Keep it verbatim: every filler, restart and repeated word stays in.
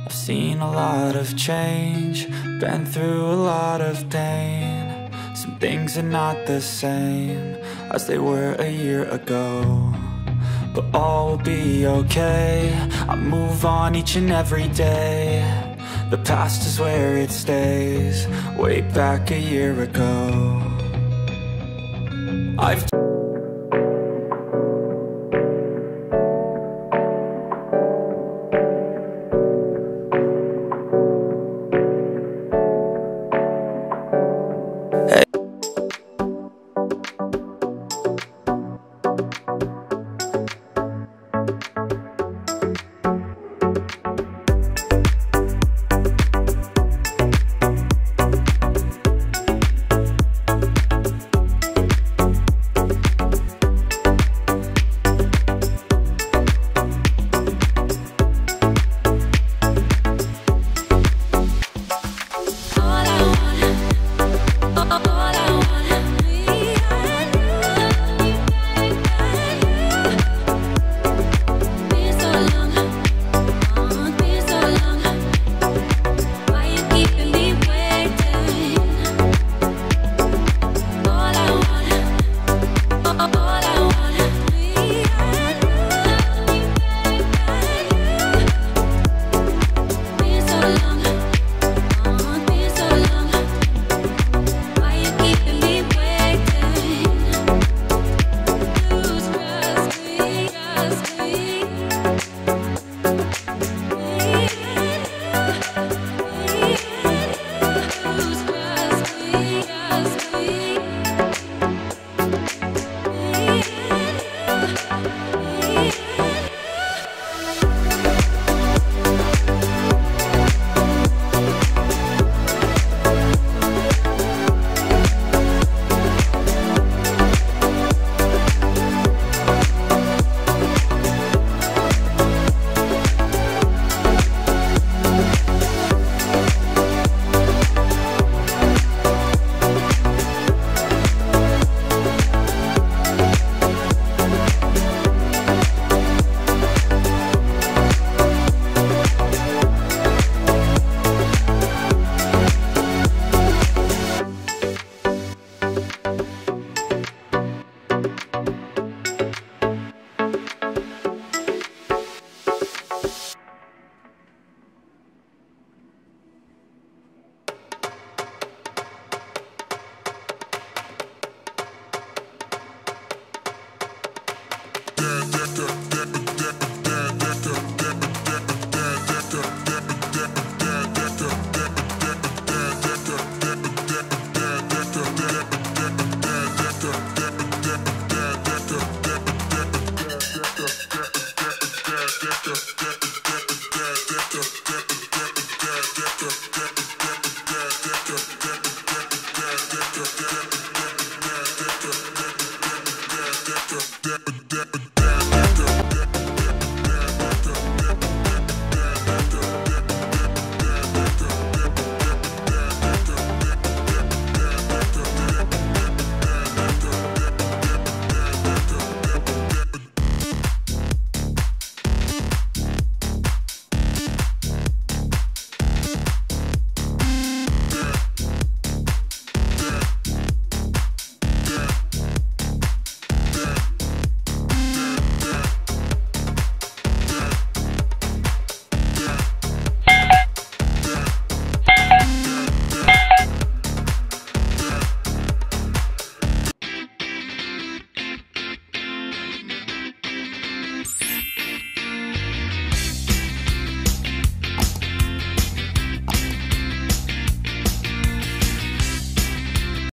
I've seen a lot of change, been through a lot of pain. Some things are not the same as they were a year ago, but all will be okay. I move on each and every day. The past is where it stays, way back a year ago. I've Get